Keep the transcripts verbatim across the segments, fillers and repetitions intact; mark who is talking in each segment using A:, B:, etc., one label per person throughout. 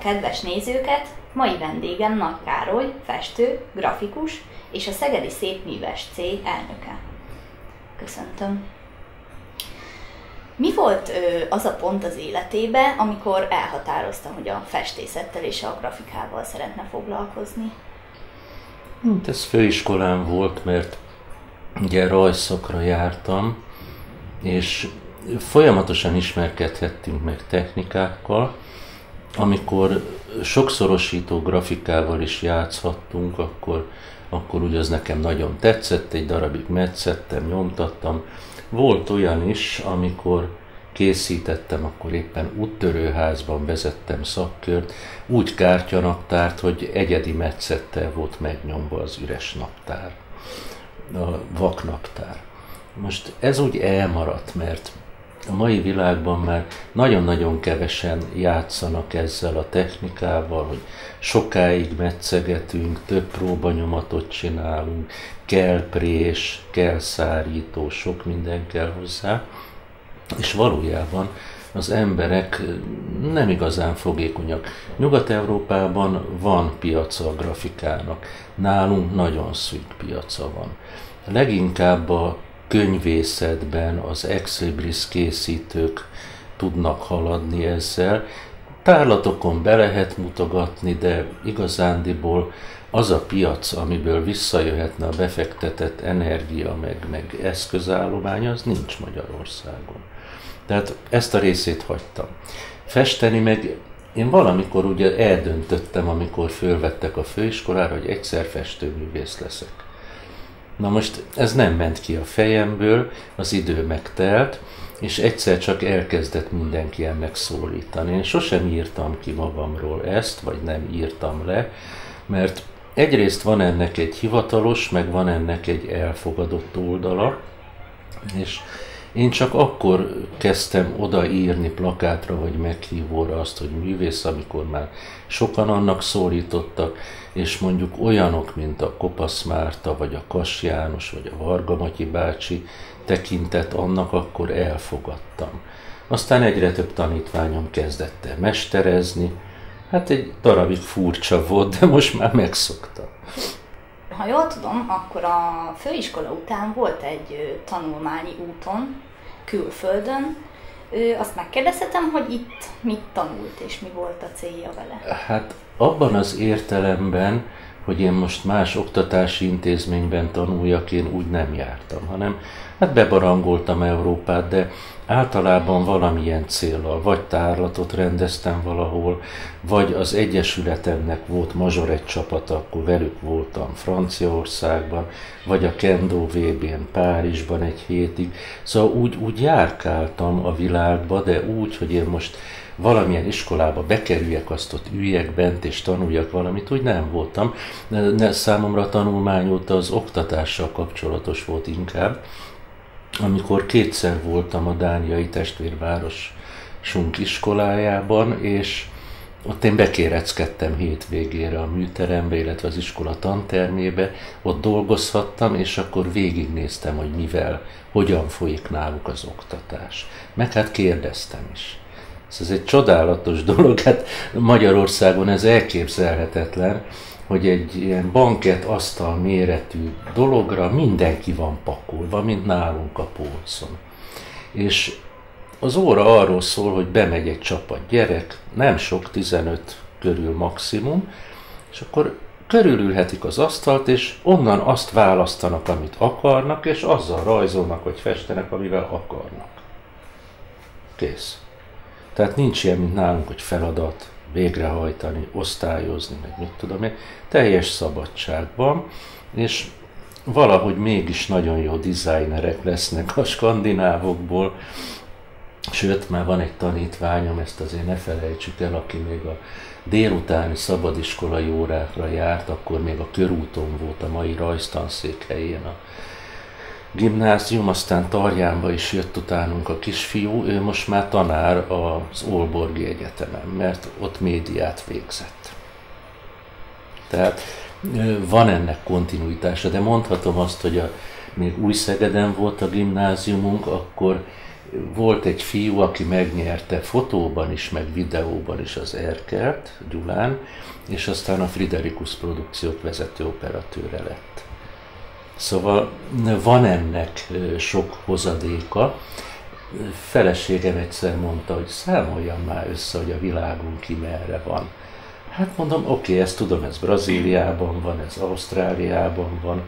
A: kedves nézőket, mai vendégem Nagy Károly, festő, grafikus és a Szegedi Szépműves Cég elnöke. Köszöntöm. Mi volt ö, az a pont az életébe, amikor elhatározta, hogy a festészettel és a grafikával szeretne foglalkozni?
B: Hát ez főiskolán volt, mert ugye rajzszakra jártam, és folyamatosan ismerkedhettünk meg technikákkal. Amikor sokszorosító grafikával is játszhattunk, akkor, akkor ugye az nekem nagyon tetszett, egy darabig metszettem, nyomtattam. Volt olyan is, amikor készítettem, akkor éppen úttörőházban vezettem szakkört, úgy kártyanaptárt, hogy egyedi metszettel volt megnyomva az üres naptár, a vaknaptár. Most ez úgy elmaradt, mert a mai világban már nagyon-nagyon kevesen játszanak ezzel a technikával, hogy sokáig metszegetünk, több próbanyomatot csinálunk, kell prés, kell szárító, sok minden kell hozzá, és valójában az emberek nem igazán fogékonyak. Nyugat-Európában van piaca a grafikának, nálunk nagyon szűk piaca van. Leginkább a könyvészetben az ex-libris készítők tudnak haladni ezzel. Tárlatokon be lehet mutogatni, de igazándiból az a piac, amiből visszajöhetne a befektetett energia, meg, meg eszközállomány, az nincs Magyarországon. Tehát ezt a részét hagytam. Festeni meg én valamikor ugye eldöntöttem, amikor fölvettek a főiskolára, hogy egyszer festőművész leszek. Na most ez nem ment ki a fejemből, az idő megtelt, és egyszer csak elkezdett mindenki ennek szólítani. Én sosem írtam ki magamról ezt, vagy nem írtam le, mert egyrészt van ennek egy hivatalos, meg van ennek egy elfogadott oldala, és én csak akkor kezdtem odaírni plakátra vagy meghívóra azt, hogy művész, amikor már sokan annak szólítottak, és mondjuk olyanok, mint a Kopasz Márta, vagy a Kass János, vagy a Varga Matyi bácsi tekintett annak, akkor elfogadtam. Aztán egyre több tanítványom kezdett el mesterezni, hát egy darabig furcsa volt, de most már megszoktam.
A: Ha jól tudom, akkor a főiskola után volt egy tanulmányi úton, külföldön. Azt megkérdezhetem, hogy itt mit tanult és mi volt a célja vele?
B: Hát abban az értelemben, hogy én most más oktatási intézményben tanuljak, én úgy nem jártam, hanem hát bebarangoltam Európát, de általában valamilyen céllal, vagy tárlatot rendeztem valahol, vagy az egyesületemnek volt mazsoret csapata, akkor velük voltam Franciaországban, vagy a Kendo vé bén Párizsban egy hétig. Szóval úgy, úgy járkáltam a világba, de úgy, hogy én most valamilyen iskolába bekerüljek, azt ott üljek bent és tanuljak valamit, úgy nem voltam. Ne, számomra a tanulmány óta az oktatással kapcsolatos volt inkább. Amikor kétszer voltam a dániai testvérvárosunk iskolájában, és ott én bekéreckedtem hétvégére a műterembe, illetve az iskola tantermébe, ott dolgozhattam, és akkor végignéztem, hogy mivel, hogyan folyik náluk az oktatás. Meg hát kérdeztem is. Ez egy csodálatos dolog, hát Magyarországon ez elképzelhetetlen, hogy egy ilyen bankett asztal méretű dologra mindenki van pakolva, mint nálunk a polcon. És az óra arról szól, hogy bemegy egy csapat gyerek, nem sok, tizenöt körül maximum, és akkor körülülhetik az asztalt, és onnan azt választanak, amit akarnak, és azzal rajzolnak, vagy festenek, amivel akarnak. Kész. Tehát nincs ilyen, mint nálunk, hogy feladat, végrehajtani, osztályozni, meg mit tudom én, teljes szabadságban, és valahogy mégis nagyon jó designerek lesznek a skandinávokból, sőt, már van egy tanítványom, ezt azért ne felejtsük el, aki még a délutáni szabadiskolai órákra járt, akkor még a körúton volt a mai rajztanszékhelyén a gimnázium, aztán Tarjánba is jött utánunk a kisfiú, ő most már tanár az Aalborgi Egyetemen, mert ott médiát végzett. Tehát van ennek kontinuitása, de mondhatom azt, hogy a, még Újszegeden volt a gimnáziumunk, akkor Volt egy fiú, aki megnyerte fotóban is, meg videóban is az Erkelt, Gyulán, és aztán a Friderikus produkciók vezető operatőre lett. Szóval van ennek sok hozadéka. Feleségem egyszer mondta, hogy számoljam már össze, hogy a világon ki merre van. Hát mondom, oké, okay, ezt tudom, ez Brazíliában van, ez Ausztráliában van,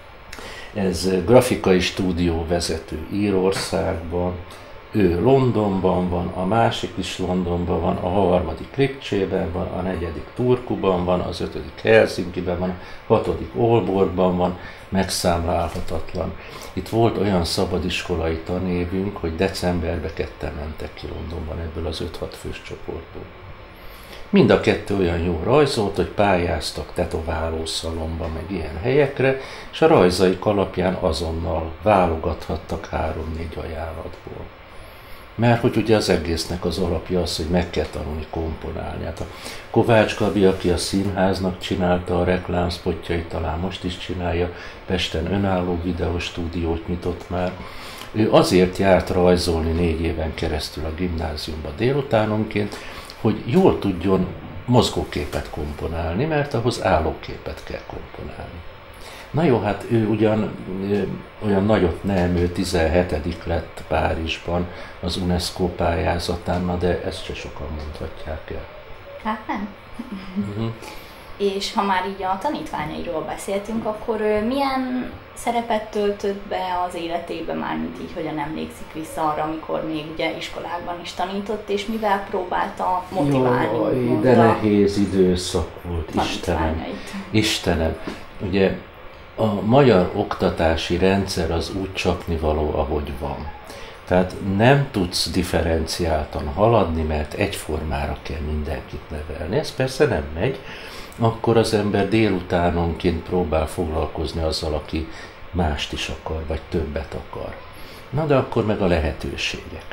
B: ez grafikai stúdió vezető Írországban, ő Londonban van, a másik is Londonban van, a harmadik Lipcsében van, a negyedik Turkuban van, az ötödik Helsinkiben van, a hatodik Aalborgban van, megszámlálhatatlan. Itt volt olyan szabadiskolai tanévünk, hogy decemberben ketten mentek ki Londonban ebből az öt-hat fős csoportból. Mind a kettő olyan jó rajzolt, hogy pályáztak tetoválószalomba, meg ilyen helyekre, és a rajzaik alapján azonnal válogathattak három-négy ajánlatból. Mert hogy ugye az egésznek az alapja az, hogy meg kell tanulni komponálni. Hát a Kovács Gabi, aki a színháznak csinálta a reklámszpotjait, talán most is csinálja, Pesten önálló videóstúdiót nyitott már. Ő azért járt rajzolni négy éven keresztül a gimnáziumba délutánonként, hogy jól tudjon mozgóképet komponálni, mert ahhoz állóképet kell komponálni. Na jó, hát ő ugyan olyan nagyot nem, ő tizenhetedik lett Párizsban az UNESCO pályázatán, na de ezt se sokan mondhatják el.
A: Hát nem. Uh-huh. És ha már így a tanítványairól beszéltünk, akkor milyen szerepet töltött be az életében, mármint így, hogyan emlékszik vissza arra, amikor még ugye iskolákban is tanított, és mivel próbálta motiválni?
B: Jaj, de nehéz időszak volt, Istenem. Istenem. Ugye a magyar oktatási rendszer az úgy csapnivaló, ahogy van. Tehát nem tudsz differenciáltan haladni, mert egyformára kell mindenkit nevelni. Ez persze nem megy. Akkor az ember délutánonként próbál foglalkozni azzal, aki mást is akar, vagy többet akar. Na de akkor meg a lehetőségek.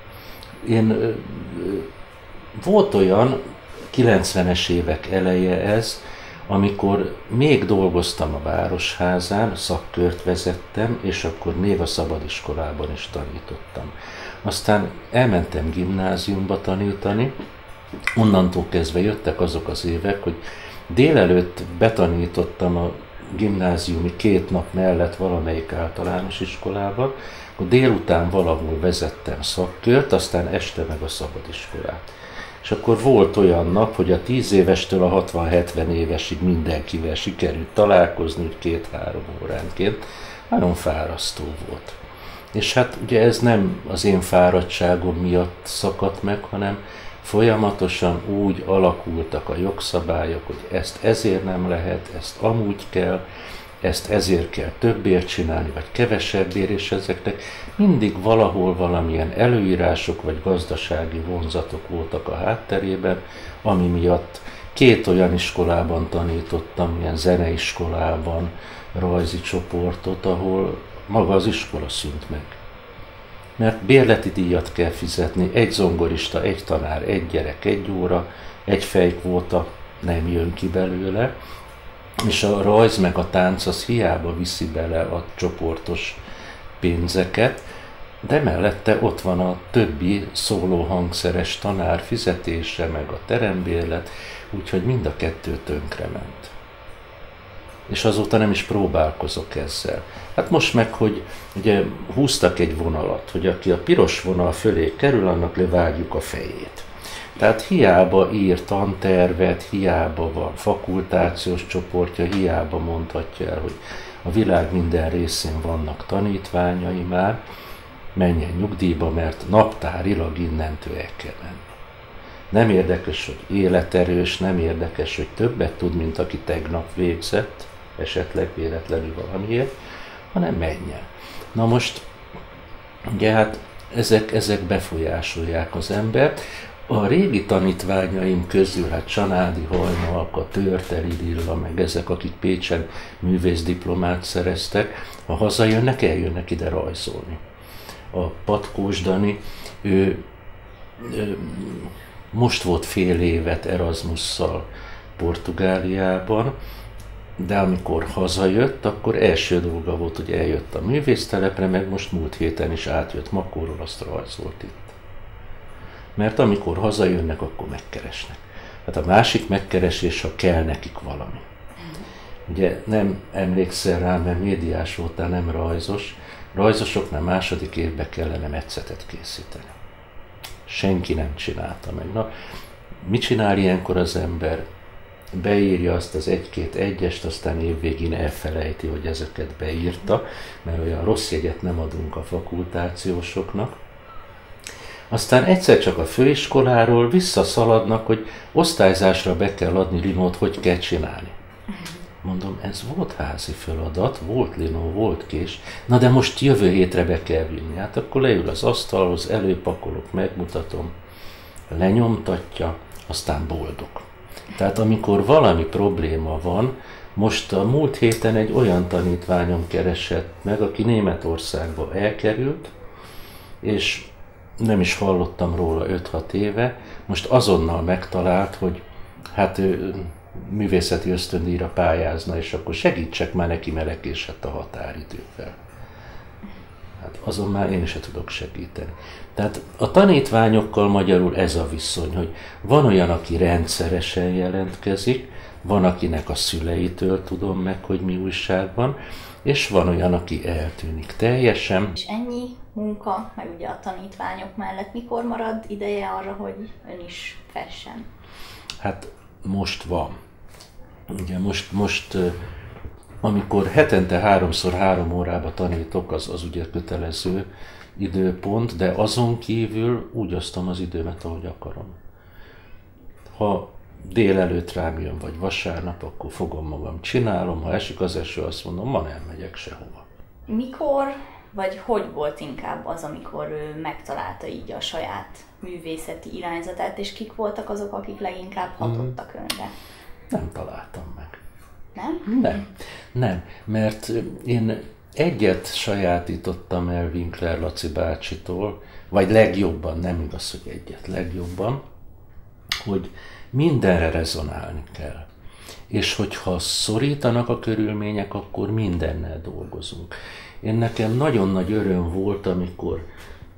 B: Én, volt olyan, kilencvenes évek eleje ez, amikor még dolgoztam a Városházán, szakkört vezettem, és akkor még a szabadiskolában is tanítottam. Aztán elmentem gimnáziumba tanítani, onnantól kezdve jöttek azok az évek, hogy délelőtt betanítottam a gimnáziumi két nap mellett valamelyik általános iskolában, akkor délután valahol vezettem szakkört, aztán este meg a szabadiskolát. És akkor volt olyan nap, hogy a tíz évestől a hatvan-hetven évesig mindenkivel sikerült találkozni, úgy két-három óránként. Nagyon fárasztó volt. És hát ugye ez nem az én fáradtságom miatt szakadt meg, hanem folyamatosan úgy alakultak a jogszabályok, hogy ezt ezért nem lehet, ezt amúgy kell, ezt ezért kell többért csinálni, vagy kevesebbért, és ezeknek mindig valahol valamilyen előírások, vagy gazdasági vonzatok voltak a hátterében, ami miatt két olyan iskolában tanítottam, ilyen zeneiskolában, rajzi csoportot, ahol maga az iskola szűnt meg. Mert bérleti díjat kell fizetni, egy zongorista, egy tanár, egy gyerek, egy óra, egy fejkvóta nem jön ki belőle, és a rajz meg a tánc az hiába viszi bele a csoportos pénzeket, de mellette ott van a többi szólóhangszeres tanár fizetése, meg a terembérlet, úgyhogy mind a kettő tönkrement. És azóta nem is próbálkozok ezzel. Hát most meg, hogy ugye húztak egy vonalat, hogy aki a piros vonal fölé kerül, annak levágjuk a fejét. Tehát hiába ír tantervet, hiába van fakultációs csoportja, hiába mondhatja el, hogy a világ minden részén vannak tanítványai már, menjen nyugdíjba, mert naptárilag innentől el kell menni. Nem érdekes, hogy életerős, nem érdekes, hogy többet tud, mint aki tegnap végzett, esetleg véletlenül valamiért, hanem menjen. Na most, ugye hát ezek, ezek befolyásolják az embert. A régi tanítványaim közül, hát Csanádi Hajnalka, Törteri Lilla, meg ezek, akik Pécsen művészdiplomát szereztek, ha hazajönnek, eljönnek ide rajzolni. A Patkós Dani, ő, ő most volt fél évet Erasmusszal Portugáliában, de amikor hazajött, akkor első dolga volt, hogy eljött a művésztelepre, meg most múlt héten is átjött Makóról, azt rajzolt itt. Mert amikor hazajönnek, akkor megkeresnek. Hát a másik megkeresés, ha kell nekik valami. Ugye nem emlékszel rá, mert médiás voltál, nem rajzos. Rajzosoknál második évben kellene metszetet készíteni. Senki nem csinálta meg. Na, mit csinál ilyenkor az ember? Beírja azt az egy-két egyest, aztán évvégén elfelejti, hogy ezeket beírta, mert olyan rossz jegyet nem adunk a fakultációsoknak. Aztán egyszer csak a főiskoláról visszaszaladnak, hogy osztályzásra be kell adni linót, hogy kell csinálni. Mondom, ez volt házi feladat, volt linó, volt kés, na de most jövő hétre be kell vinni. Hát akkor leül az asztalhoz, előpakolok, megmutatom, lenyomtatja, aztán boldog. Tehát amikor valami probléma van, most a múlt héten egy olyan tanítványom keresett meg, aki Németországba elkerült, és nem is hallottam róla öt-hat éve, most azonnal megtalált, hogy hát ő művészeti ösztöndíjra pályázna, és akkor segítsek már neki, mert lekésett a határidővel. Hát azon már én se tudok segíteni. Tehát a tanítványokkal magyarul ez a viszony, hogy van olyan, aki rendszeresen jelentkezik, van, akinek a szüleitől tudom meg, hogy mi újság van, és van olyan, aki eltűnik teljesen.
A: És ennyi munka, meg ugye a tanítványok mellett mikor marad ideje arra, hogy ön is fessen?
B: Hát most van. Ugye most, most amikor hetente háromszor három órába tanítok, az, az ugye kötelező időpont, de azon kívül úgy osztom az időmet, ahogy akarom. Ha délelőtt rám jön, vagy vasárnap, akkor fogom magam, csinálom, ha esik az eső, azt mondom, ma nem megyek sehova.
A: Mikor, vagy hogy volt inkább az, amikor ő megtalálta így a saját művészeti irányzatát, és kik voltak azok, akik leginkább hatottak önre?
B: Nem találtam meg.
A: Nem?
B: Nem, nem, mert én egyet sajátítottam el Winkler Laci bácsitól, vagy legjobban, nem igaz, hogy egyet, legjobban, hogy mindenre rezonálni kell. És hogyha szorítanak a körülmények, akkor mindennel dolgozunk. Én nekem nagyon nagy öröm volt, amikor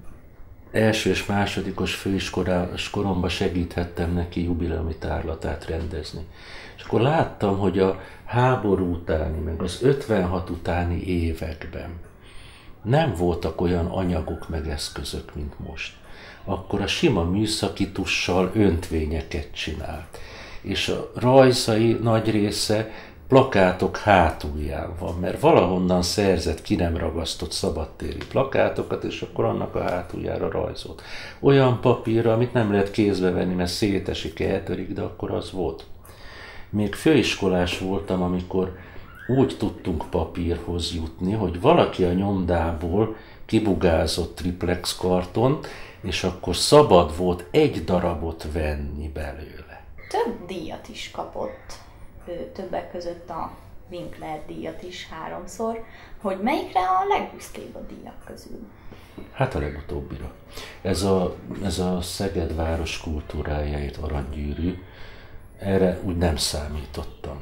B: első és másodikos főiskolás koromban segíthettem neki jubileumi tárlatát rendezni. És akkor láttam, hogy a háború utáni, meg az ötvenhat utáni években nem voltak olyan anyagok meg eszközök, mint most. Akkor a sima műszaki tussal öntvényeket csinált. És a rajzai nagy része plakátok hátulján van, mert valahonnan szerzett, ki nem ragasztott szabadtéri plakátokat, és akkor annak a hátuljára rajzolt. Olyan papírra, amit nem lehet kézbe venni, mert szétesik, eltörik, de akkor az volt. Még főiskolás voltam, amikor úgy tudtunk papírhoz jutni, hogy valaki a nyomdából kibugázott triplex kartont, és akkor szabad volt egy darabot venni belőle.
A: Több díjat is kapott, többek között a Winkler díjat is háromszor, hogy melyikre a legbüszkébb a díjak közül?
B: Hát a legutóbbira. Ez a, ez a Szeged város kultúrájáért aranygyűrű, erre úgy nem számítottam.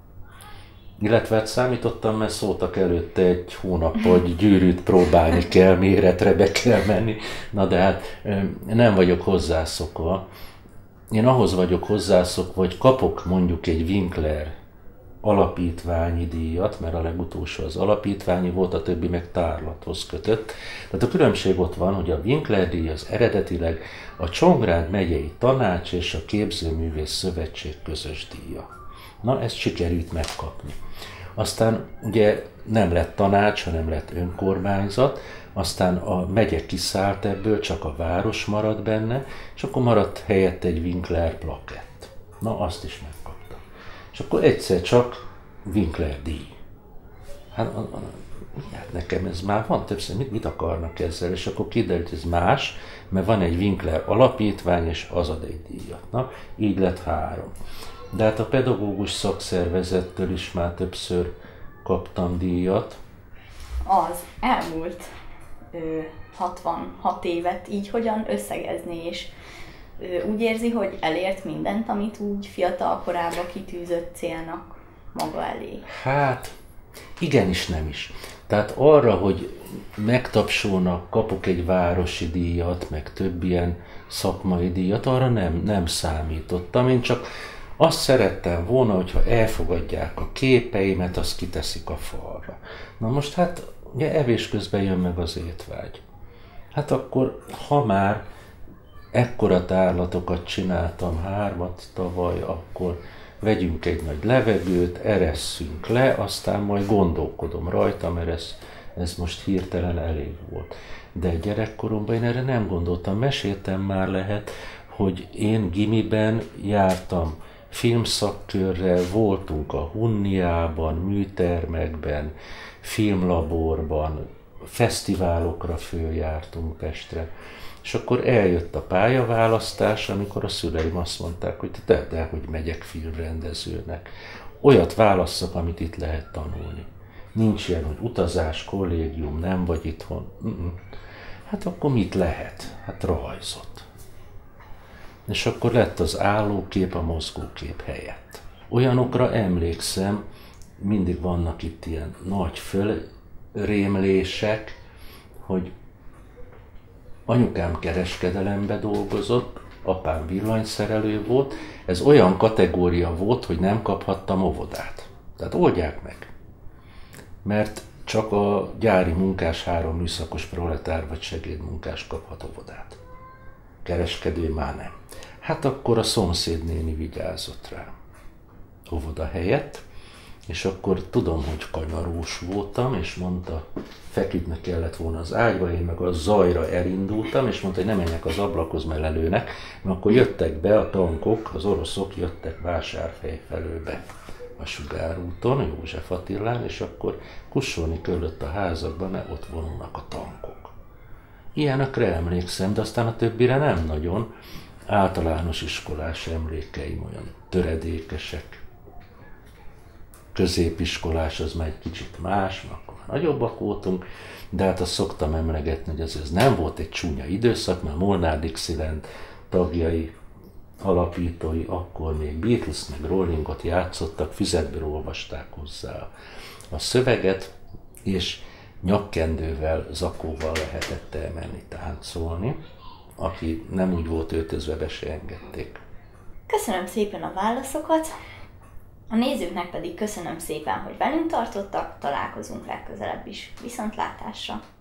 B: Illetve hát számítottam, mert szóltak előtte egy hónappal, hogy gyűrűt próbálni kell, méretre be kell menni. Na de hát nem vagyok hozzászokva. Én ahhoz vagyok hozzászokva, hogy kapok mondjuk egy Winkler alapítványi díjat, mert a legutolsó az alapítványi volt, a többi meg tárlathoz kötött. Tehát a különbség ott van, hogy a Winkler díj az eredetileg a Csongrád megyei tanács és a Képzőművész Szövetség közös díja. Na, ezt sikerült megkapni. Aztán ugye nem lett tanács, hanem lett önkormányzat, aztán a megye kiszállt ebből, csak a város maradt benne, és akkor maradt helyett egy Winkler plakett. Na, azt is megkaptam. És akkor egyszer csak Winkler díj. Hát, a, a, hát nekem ez már van többször, mit, mit akarnak ezzel, és akkor kiderült, ez más, mert van egy Winkler alapítvány, és az ad egy díjat. Na, így lett három. De hát a pedagógus szakszervezettől is már többször kaptam díjat.
A: Az elmúlt ö, hatvanhat évet így hogyan összegezni, és ö, úgy érzi, hogy elért mindent, amit úgy fiatal korában kitűzött célnak? maga elé?
B: Hát, igenis nem is. Tehát arra, hogy megtapsolnak, kapok egy városi díjat, meg több ilyen szakmai díjat, arra nem, nem számítottam. Én csak azt szerettem volna, hogyha elfogadják a képeimet, azt kiteszik a falra. Na most hát, ugye evés közben jön meg az étvágy. Hát akkor, ha már ekkora tárlatokat csináltam, hármat tavaly, akkor vegyünk egy nagy levegőt, eresszünk le, aztán majd gondolkodom rajta, mert ez, ez most hirtelen elég volt. De gyerekkoromban én erre nem gondoltam. Meséltem már lehet, hogy én gimiben jártam filmszakkörre, voltunk a Hunniában, műtermekben, filmlaborban, fesztiválokra följártunk Pestre. És akkor eljött a pályaválasztás, amikor a szüleim azt mondták, hogy de, de hogy megyek filmrendezőnek. Olyat válasszak, amit itt lehet tanulni. Nincs ilyen, hogy utazás, kollégium, nem vagy itthon. Mm-mm. Hát akkor mit lehet? Hát rajzot. És akkor lett az állókép a mozgókép helyett. Olyanokra emlékszem, mindig vannak itt ilyen nagy fölrémlések, hogy anyukám kereskedelembe dolgozott, apám villanyszerelő volt, ez olyan kategória volt, hogy nem kaphattam óvodát. Tehát oldják meg. Mert csak a gyári munkás, három műszakos proletár vagy segédmunkás kaphat óvodát. Kereskedő már nem. Hát akkor a szomszédnéni vigyázott rám óvoda helyett, és akkor tudom, hogy kanyarós voltam, és mondta, feküdni kellett volna az ágyba, én meg a zajra elindultam, és mondta, hogy ne menjek az ablakhoz, mert lelőnek, mert akkor jöttek be a tankok, az oroszok jöttek Vásárfej felől be a Sugárúton, József Attilán, és akkor kussolni kellett a házakba, mert ott vonulnak a tankok. Ilyenekre emlékszem, de aztán a többire nem nagyon. Általános iskolás emlékeim olyan töredékesek. Középiskolás az már egy kicsit más, mert akkor nagyobbak voltunk, de hát azt szoktam emlegetni, hogy ez, ez nem volt egy csúnya időszak, mert Molnár Dixieland tagjai, alapítói akkor még Beatles meg Rollingot játszottak, füzetből olvasták hozzá a szöveget, és nyakkendővel, zakóval lehetett elmenni táncolni. Aki nem úgy volt öltözve, be se engedték.
A: Köszönöm szépen a válaszokat, a nézőknek pedig köszönöm szépen, hogy velünk tartottak, találkozunk legközelebb is. Viszontlátásra!